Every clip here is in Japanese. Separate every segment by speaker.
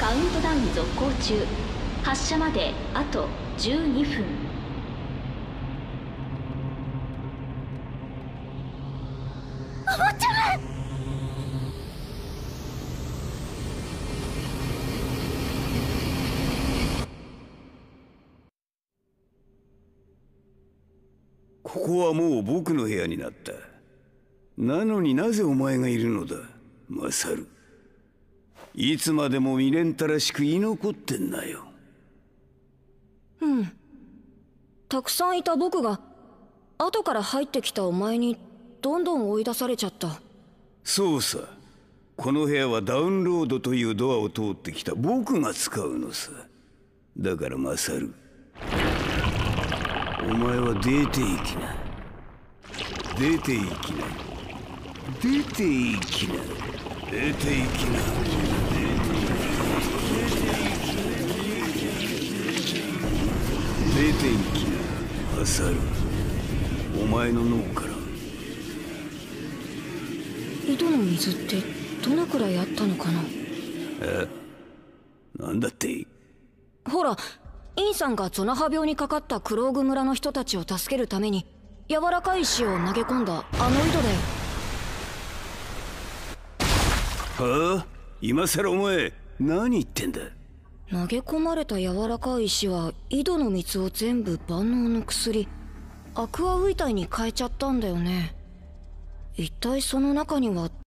Speaker 1: カウントダウン続行中。発射まであと12分。
Speaker 2: お坊ちゃま。
Speaker 3: ここはもう僕の部屋になった。なのになぜお前がいるのだ、マサル。いつまでも未練たらしく居残ってんなよ。
Speaker 2: たくさんいた僕が後から入ってきたお前にどんどん追い出されちゃった。
Speaker 3: そうさ、この部屋はダウンロードというドアを通ってきた僕が使うのさ。だからマサル、お前は出て行きな。出て行きな。出て行きな。出て行きな。出て行きな、マサル。お前の脳から。
Speaker 2: 井戸の水ってどのくらいあったのかな。
Speaker 3: なんだって。
Speaker 2: ほら、インさんがゾナハ病にかかったクローグ村の人たちを助けるために柔らかい石を投げ込んだあの井戸だよ。
Speaker 3: はあ？今さらお前何言ってんだ。
Speaker 2: 投げ込まれた柔らかい石は井戸の水を全部万能の薬アクアウイ体に変えちゃったんだよね。一体その中には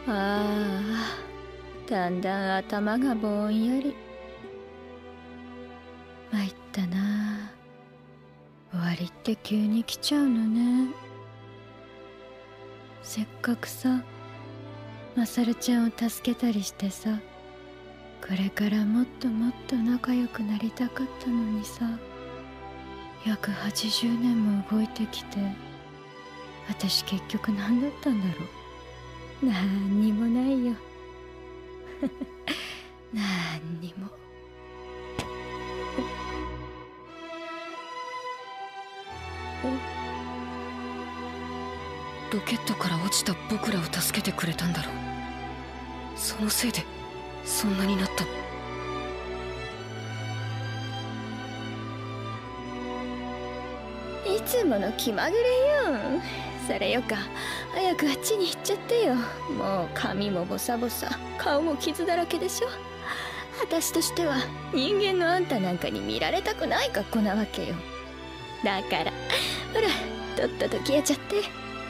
Speaker 4: ああ、だんだん頭がぼんやり。参ったな。終わりって急に来ちゃうのね。せっかくさ、マサルちゃんを助けたりしてさ、これからもっともっと仲良くなりたかったのにさ、約80年も動いてきて、私結局何だったんだろう。なんにもないよ。なんにも。
Speaker 2: ロケットから落ちた僕らを助けてくれたんだろう。そのせいでそんなになったの。
Speaker 4: いつもの気まぐれよ。それよか、早くあっちに行っちゃってよ。もう髪もボサボサ、顔も傷だらけでしょ。私としては人間のあんたなんかに見られたくない格好なわけよ。だからほら、とっとと消えちゃって。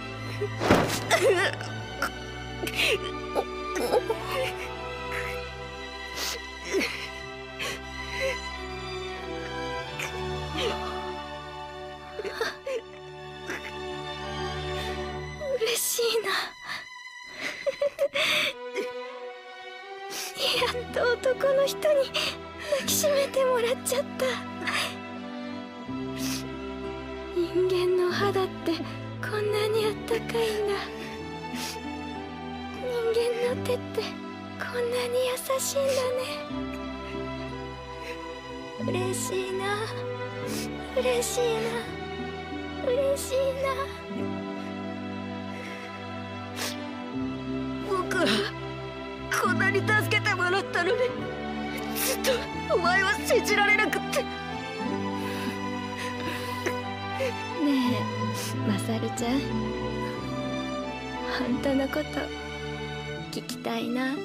Speaker 4: 嬉しいな。やっと男の人に抱きしめてもらっちゃった。人間の肌ってこんなにあったかいんだ。人間の手ってこんなに優しいんだね。嬉しいな、嬉しいな、嬉しいな。僕はこんなに助けてもらったのに、ずっとお前は信じられなくって。ねえ、マサルちゃん、あんたのこと聞きたいな。エ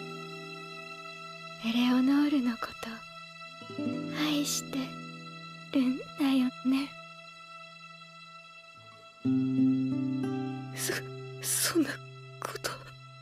Speaker 4: レオノールのこと愛してるんだよね。
Speaker 2: そんなこと。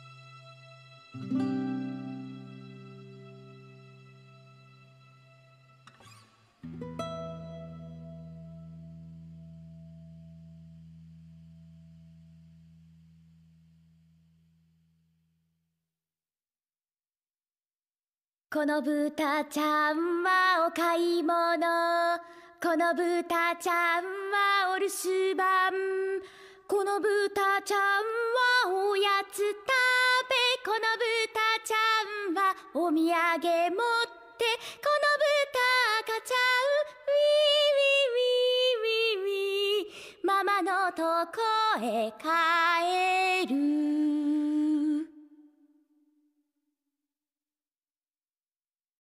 Speaker 1: この豚ちゃんはお買い物、この豚ちゃんはお留守番、この豚ちゃんはおやつ食べ、この豚ちゃんはお土産持って、この豚赤ちゃんウィーウィーウィーウィーママのとこへ帰る。